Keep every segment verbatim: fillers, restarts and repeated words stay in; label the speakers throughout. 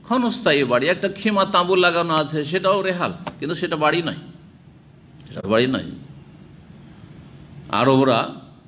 Speaker 1: ক্ষণস্থায়ী বাড়ি, একটা খিমা তাঁবু লাগানো আছে, সেটাও রেহাল, কিন্তু সেটা বাড়ি নয়, সেটা বাড়ি নয়। আরবরা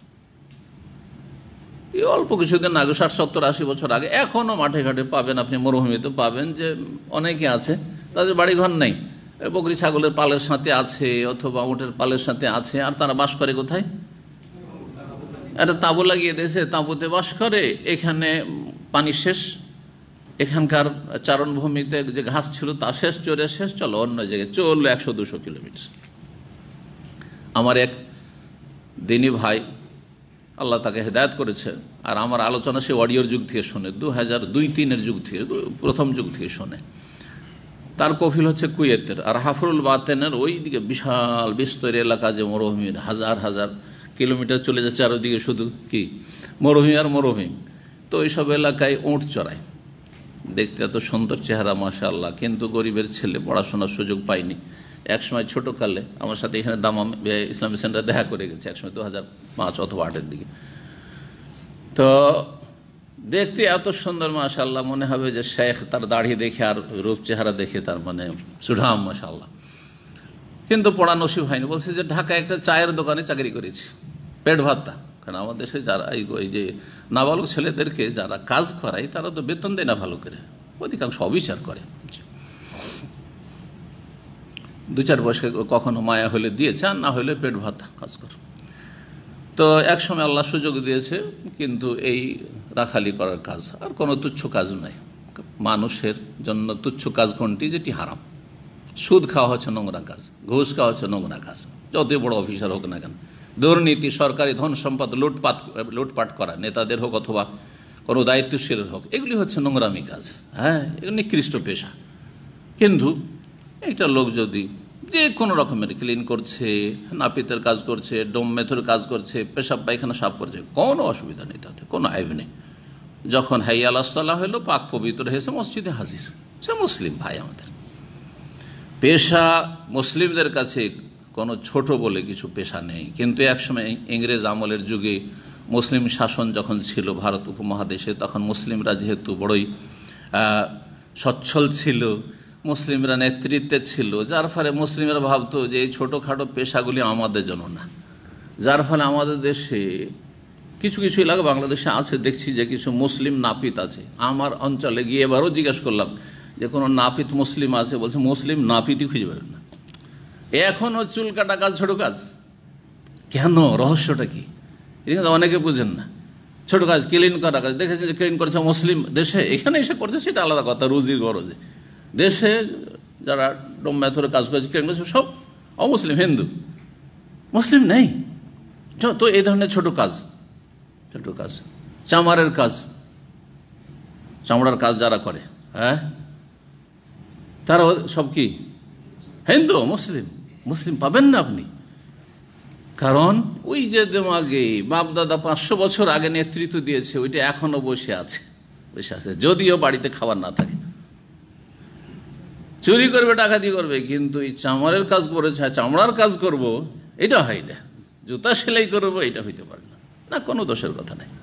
Speaker 1: এই অল্প কিছুদিন আগে, ষাট সত্তর আশি বছর আগে, এখনও মাঠে ঘাটে পাবেন, আপনি মরুভূমিতে পাবেন যে অনেকে আছে তাদের বাড়িঘর নেই, বকরি ছাগলের পালের সাথে আছে অথবা উটের পালের সাথে আছে, আর তারা বাস করে কোথায়? একটা তাঁবু লাগিয়ে দিয়েছে, তাঁবুতে বাস করে। এখানে পানি শেষ, এখানকার চারণভূমিতে যে ঘাস ছিল তা শেষ, চরে শেষ, চলো অন্য জায়গায়, চললো একশো দুশো কিলোমিটার। আমার এক দিনী ভাই, আল্লাহ তাকে হেদায়েত করেছে, আর আমার আলোচনা সে অডিওর যুগ থেকে শোনে, দু হাজার দুই তিনের যুগ থেকে, প্রথম যুগ থেকে শোনে। তার কফিল হচ্ছে কুয়েতের, আর হাফরুল বাতেনের ওই দিকে বিশাল বিস্তর এলাকা, যে মরুভূমির হাজার হাজার কিলোমিটার চলে যাচ্ছে চারদিকে, শুধু কি মরুভূমি আর মরুভূমি। তো ওইসব এলাকায় উঁট চড়ায়, দেখতে এত সুন্দর চেহারা মাশাআল্লাহ, কিন্তু গরিবের ছেলে, পড়াশোনার সুযোগ পায়নি। একসময় ছোটোকালে আমার সাথে এখানে দামাম ইসলামী সেন্টার দেখা করে গেছে, একসময় দু হাজার পাঁচ অথবা আটের দিকে। তো দেখতে এত সুন্দর মাশাআল্লাহ, মনে হবে যে শেখ, তার দাড়ি দেখে আর রূপ চেহারা দেখে তার মানে সুঠাম মাশাআল্লাহ, কিন্তু পড়া নসিব হয়নি। বলছে যে ঢাকায় একটা চায়ের দোকানে চাকরি করেছি, পেট ভাতা। কারণ আমাদের দেশে যারা এই যে নাবালক ছেলেদেরকে যারা কাজ করায়, তারা তো বেতন দেয় না ভালো করে, অধিকাংশ অবিচার করে। দু চার বয়সে কখনো মায়া হলে দিয়েছে, আর না হলে পেট ভাতা কাজ কর। তো এক সময় আল্লাহ সুযোগ দিয়েছে, কিন্তু এই রাখালি করার কাজ আর কোনো তুচ্ছ কাজ নয়। মানুষের জন্য তুচ্ছ কাজ কোনটি? যেটি হারাম। সুদ খাওয়া হচ্ছে নোংরা কাজ, ঘুষ খাওয়া হচ্ছে নোংরা কাজ, যতই বড় অফিসার হোক না কেন। দুর্নীতি, সরকারি ধন সম্পদ লুটপাট লুটপাট করা, নেতাদের হোক অথবা কোনো দায়িত্বশীলের হোক, এগুলি হচ্ছে নোংরামি কাজ। হ্যাঁ, এগুলি নিকৃষ্ট পেশা। কিন্তু একটা লোক যদি যে কোনো রকমের ক্লিন করছে, নাপিতের কাজ করছে, ডোম মেথর কাজ করছে, পেশাব পায়খানা সাফ করছে, কোনো অসুবিধা নেই, তাতে কোনো আইব নেই। যখন হাইয়া আলাস সালাহ হলো, পাক পবিত্র হয়েছে, মসজিদে হাজির, সে মুসলিম ভাই। আমাদের পেশা মুসলিমদের কাছে কোনো ছোট বলে কিছু পেশা নেই। কিন্তু একসময় ইংরেজ আমলের যুগে মুসলিম শাসন যখন ছিল ভারত উপমহাদেশে, তখন মুসলিমরা যেহেতু বড়ই সচ্ছল ছিল, মুসলিমরা নেতৃত্বে ছিল, যার ফলে মুসলিমরা ভাবতো যে এই ছোটোখাটো পেশাগুলি আমাদের জন্য না। যার ফলে আমাদের দেশে কিছু কিছু এলাকা, বাংলাদেশে আছে, দেখছি যে কিছু মুসলিম নাপিত আছে। আমার অঞ্চলে গিয়ে এবারও জিজ্ঞাসা করলাম যে কোনো নাপিত মুসলিম আছে, বলছে মুসলিম নাপিতই খুঁজে পাবেন না। এখনও চুল কাটা কাজ ছোটো কাজ, কেন? রহস্যটা কি? এটা কিন্তু অনেকে বুঝেন না। ছোটো কাজ, ক্লিন করা কাজ, দেখেছেন যে ক্লিন করছে মুসলিম দেশে, এখানে এসে করছে সেটা আলাদা কথা, রুজির গরজে। দেশে যারা ডোম মেথরে কাজ করেছে, ক্লিন করছে, সব অমুসলিম, হিন্দু, মুসলিম নেই। তো এই ধরনের ছোটো কাজ, ছোটো কাজ, চামড়ার কাজ, চামড়ার কাজ যারা করে, হ্যাঁ, তারা সব কি হিন্দু, মুসলিম? মুসলিম পাবেন না আপনি। কারণ ওই যে দেমাগে বাপদাদা পাঁচশো বছর আগে নেতৃত্ব দিয়েছে, ওইটা এখনো বসে আছে, বসে আছে, যদিও বাড়িতে খাবার না থাকে। চুরি করবে, ডাকাতি করবে, কিন্তু এই চামড়ার কাজ করেছে, চামড়ার কাজ করব, এটা হয় না। জুতা সেলাই করবো, এটা হইতে পারে না। না, কোনো দোষের কথা নেই।